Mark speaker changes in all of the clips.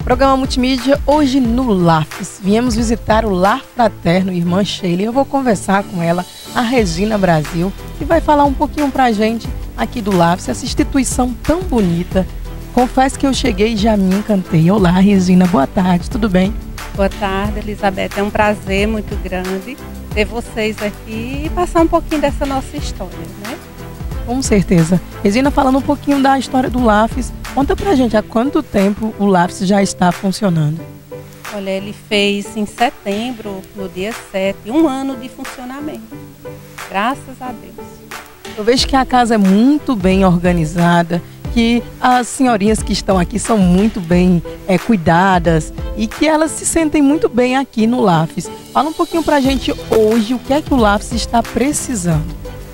Speaker 1: Programa Multimídia, hoje no LAFS. Viemos visitar o Lar Fraterno Irmã Sheila e eu vou conversar com ela, a Regina Brasil, que vai falar um pouquinho pra gente aqui do LAFS, essa instituição tão bonita. Confesso que eu cheguei e já me encantei. Olá, Regina, boa tarde, tudo bem?
Speaker 2: Boa tarde, Elizabeth. É um prazer muito grande ter vocês aqui e passar um pouquinho dessa nossa história, né?
Speaker 1: Com certeza. Regina, falando um pouquinho da história do LAFS, conta pra gente há quanto tempo o LAFS já está funcionando.
Speaker 2: Olha, ele fez em setembro, no dia 7, um ano de funcionamento. Graças a Deus.
Speaker 1: Eu vejo que a casa é muito bem organizada, que as senhorinhas que estão aqui são muito bem cuidadas e que elas se sentem muito bem aqui no LAFS. Fala um pouquinho pra gente hoje o que é que o LAFS está precisando.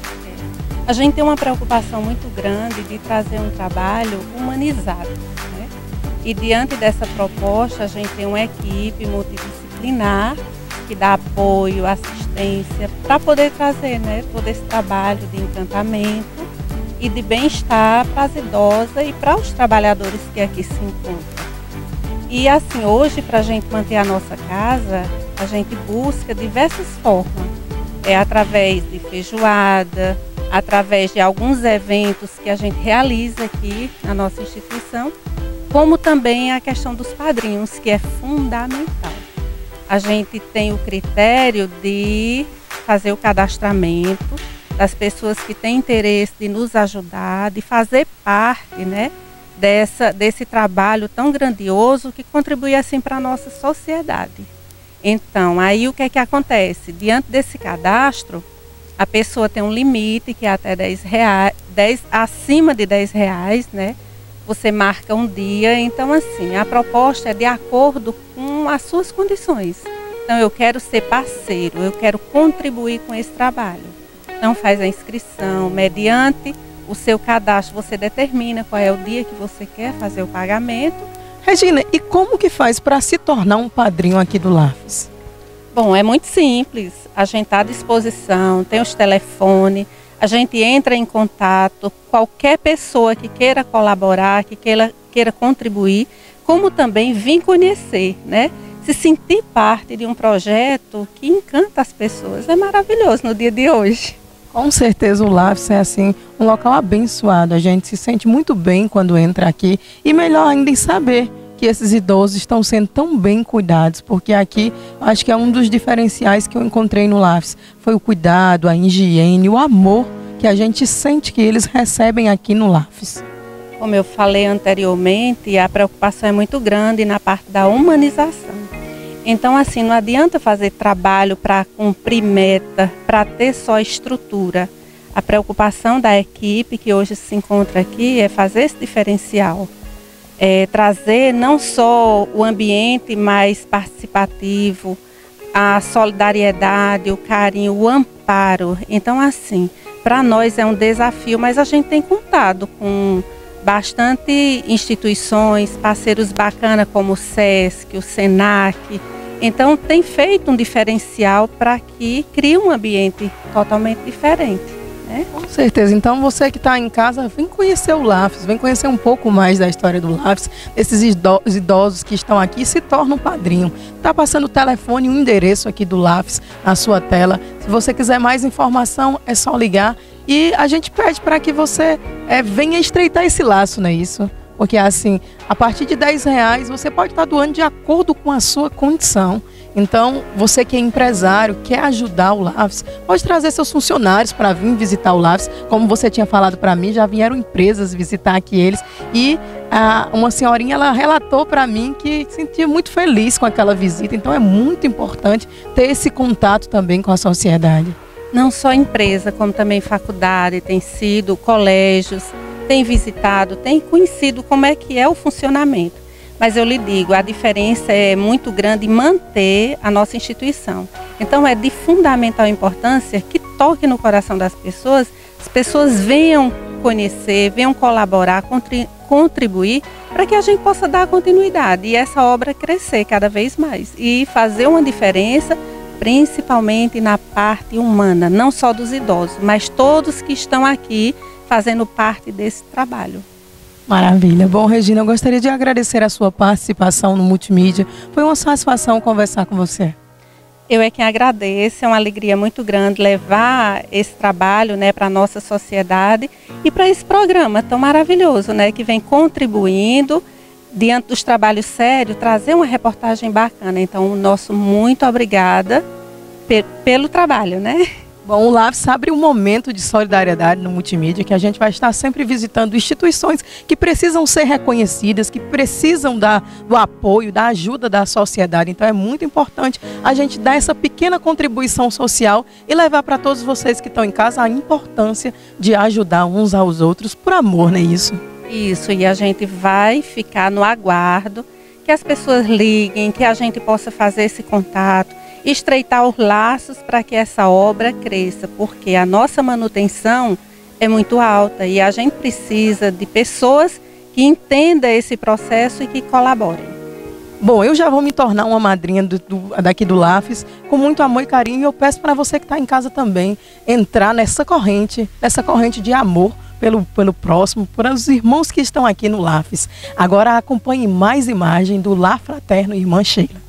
Speaker 2: A gente tem uma preocupação muito grande de trazer um trabalho humanizado, né? E diante dessa proposta, a gente tem uma equipe multidisciplinar que dá apoio, assistência, para poder trazer, né, todo esse trabalho de encantamento e de bem-estar para as idosas e para os trabalhadores que aqui se encontram. E assim, hoje, para a gente manter a nossa casa, a gente busca diversas formas, através de feijoada, através de alguns eventos que a gente realiza aqui na nossa instituição, como também a questão dos padrinhos, que é fundamental. A gente tem o critério de fazer o cadastramento das pessoas que têm interesse de nos ajudar, de fazer parte, né, desse trabalho tão grandioso que contribui assim para a nossa sociedade. Então, aí o que é que acontece? Diante desse cadastro, a pessoa tem um limite que é até R$10, acima de R$10, né? Você marca um dia. Então, assim, a proposta é de acordo com as suas condições. Então, eu quero ser parceiro, eu quero contribuir com esse trabalho. Então, faz a inscrição, mediante o seu cadastro, você determina qual é o dia que você quer fazer o pagamento.
Speaker 1: Regina, e como que faz para se tornar um padrinho aqui do LAFS?
Speaker 2: Bom, é muito simples, a gente está à disposição, tem os telefones, a gente entra em contato, qualquer pessoa que queira colaborar, que queira contribuir, como também vir conhecer, né? Se sentir parte de um projeto que encanta as pessoas, é maravilhoso no dia de hoje.
Speaker 1: Com certeza o LAFS é assim, um local abençoado, a gente se sente muito bem quando entra aqui e melhor ainda em saber que esses idosos estão sendo tão bem cuidados, porque aqui acho que é um dos diferenciais que eu encontrei no LAFS, foi o cuidado, a higiene, o amor que a gente sente que eles recebem aqui no LAFS.
Speaker 2: Como eu falei anteriormente, a preocupação é muito grande na parte da humanização. Então, assim, não adianta fazer trabalho para cumprir meta, para ter só estrutura. A preocupação da equipe que hoje se encontra aqui é fazer esse diferencial. Trazer não só o ambiente mais participativo, a solidariedade, o carinho, o amparo. Então, assim, para nós é um desafio, mas a gente tem contado com bastante instituições, parceiros bacanas como o SESC, o SENAC. Então, tem feito um diferencial para que crie um ambiente totalmente diferente.
Speaker 1: Com certeza. Então você que está em casa, vem conhecer o LAFS, vem conhecer um pouco mais da história do LAFS, desses idosos que estão aqui e se tornam padrinho. Está passando o telefone e o endereço aqui do LAFS na sua tela. Se você quiser mais informação, é só ligar e a gente pede para que você venha estreitar esse laço, não é isso? Porque assim, a partir de R$10 você pode estar doando de acordo com a sua condição. Então, você que é empresário, quer ajudar o LAFS, pode trazer seus funcionários para vir visitar o LAFS. Como você tinha falado para mim, já vieram empresas visitar aqui eles. E uma senhorinha, ela relatou para mim que se sentia muito feliz com aquela visita. Então, é muito importante ter esse contato também com a sociedade.
Speaker 2: Não só empresa, como também faculdade, tem sido colégios, tem visitado, tem conhecido como é que é o funcionamento. Mas eu lhe digo, a diferença é muito grande em manter a nossa instituição. Então é de fundamental importância que toque no coração das pessoas, as pessoas venham conhecer, venham colaborar, contribuir, para que a gente possa dar continuidade e essa obra crescer cada vez mais e fazer uma diferença, principalmente na parte humana, não só dos idosos, mas todos que estão aqui fazendo parte desse trabalho.
Speaker 1: Maravilha. Bom, Regina, eu gostaria de agradecer a sua participação no Multimídia. Foi uma satisfação conversar com você.
Speaker 2: Eu é quem agradeço, é uma alegria muito grande levar esse trabalho, né, para a nossa sociedade e para esse programa tão maravilhoso, né, que vem contribuindo diante dos trabalhos sérios, trazer uma reportagem bacana. Então, nosso muito obrigada pelo trabalho, né?
Speaker 1: Bom, o LAFS abre um momento de solidariedade no Multimídia, que a gente vai estar sempre visitando instituições que precisam ser reconhecidas, que precisam do apoio, da ajuda da sociedade. Então é muito importante a gente dar essa pequena contribuição social e levar para todos vocês que estão em casa a importância de ajudar uns aos outros por amor, não é isso?
Speaker 2: Isso, e a gente vai ficar no aguardo, que as pessoas liguem, que a gente possa fazer esse contato, estreitar os laços para que essa obra cresça, porque a nossa manutenção é muito alta e a gente precisa de pessoas que entendam esse processo e que colaborem.
Speaker 1: Bom, eu já vou me tornar uma madrinha daqui do LAFS com muito amor e carinho, e eu peço para você que está em casa também entrar nessa corrente de amor pelo próximo, para os irmãos que estão aqui no LAFS. Agora acompanhe mais imagem do Lar Fraterno Irmã Sheila.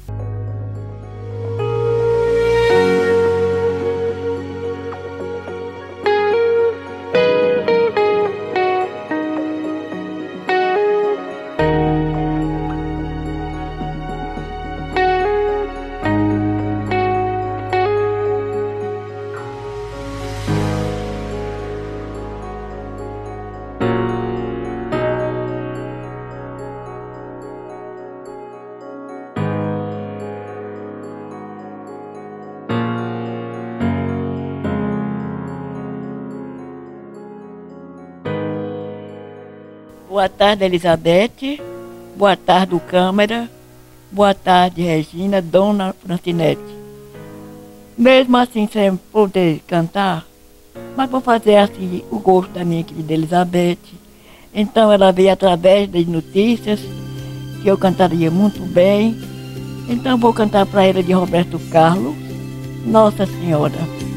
Speaker 3: Boa tarde, Elizabeth. Boa tarde, Câmara. Boa tarde, Regina, Dona Francinete. Mesmo assim, sem poder cantar, mas vou fazer assim o gosto da minha querida Elizabeth. Então ela veio através das notícias que eu cantaria muito bem. Então vou cantar para ela de Roberto Carlos, Nossa Senhora.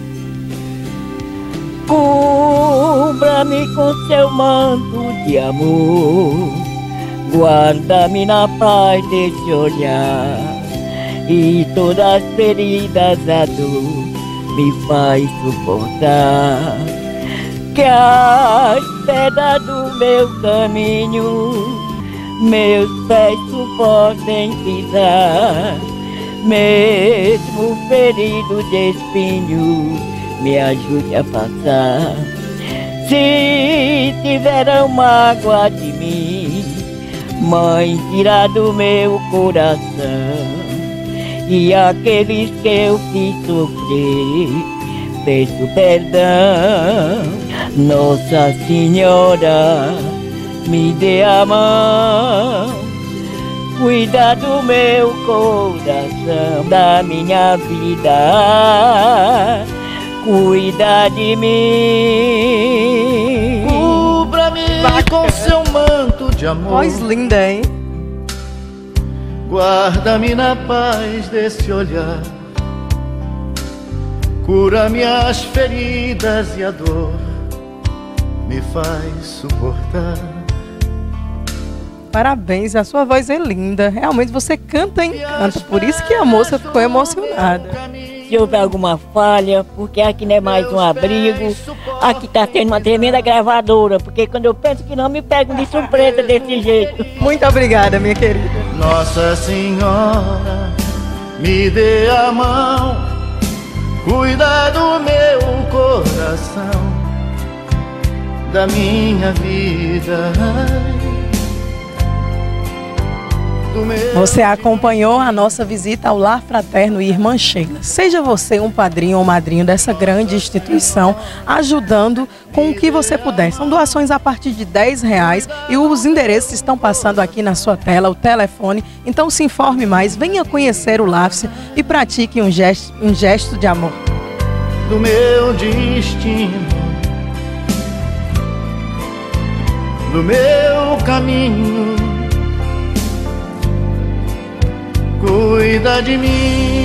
Speaker 3: Cubra-me com seu manto de amor, guarda-me na paz desse olhar, e todas as feridas a dor me faz suportar. Que as pedras do meu caminho meus pés suportem pisar, mesmo ferido de espinho me ajude a passar. Se tiveram mágoa de mim, Mãe, tira do meu coração, e aqueles que eu fiz sofrer, peço perdão. Nossa Senhora, me dê a mão, cuida do meu coração, da minha vida, cuida de mim.
Speaker 4: Cubra-me com seu manto de amor.
Speaker 1: Voz linda, hein?
Speaker 4: Guarda-me na paz desse olhar, cura minhas feridas e a dor me faz suportar.
Speaker 1: Parabéns, a sua voz é linda. Realmente você canta em canto, por isso que a moça ficou emocionada.
Speaker 3: Se houver alguma falha, porque aqui não é mais um abrigo, aqui está tendo uma tremenda gravadora, porque quando eu penso que não, me pegam de surpresa desse jeito.
Speaker 1: Muito obrigada, minha querida.
Speaker 4: Nossa Senhora, me dê a mão, cuida do meu coração, da minha vida.
Speaker 1: Você acompanhou a nossa visita ao Lar Fraterno Irmã Sheila. Seja você um padrinho ou madrinho dessa grande instituição, ajudando com o que você puder. São doações a partir de R$10 e os endereços estão passando aqui na sua tela, o telefone. Então se informe mais, venha conhecer o LAFS e pratique um gesto de amor.
Speaker 4: Do meu destino, do meu caminho, cuida de mim.